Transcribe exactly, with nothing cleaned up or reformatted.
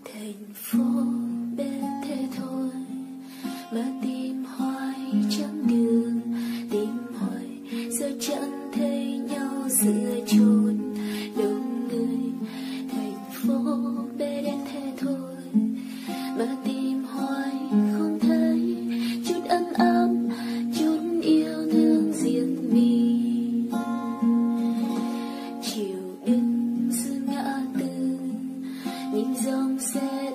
Thành phố bên thế thôi mà tìm hoài chẳng đường, tìm hoài giờ chẳng thấy nhau giữa chốn đông người. Thành phố bên thế thôi mà tìm hoài không thấy chút ân ấm, chút yêu thương riêng mình. Chiều đứng giữa ngã tư nhìn dòng xe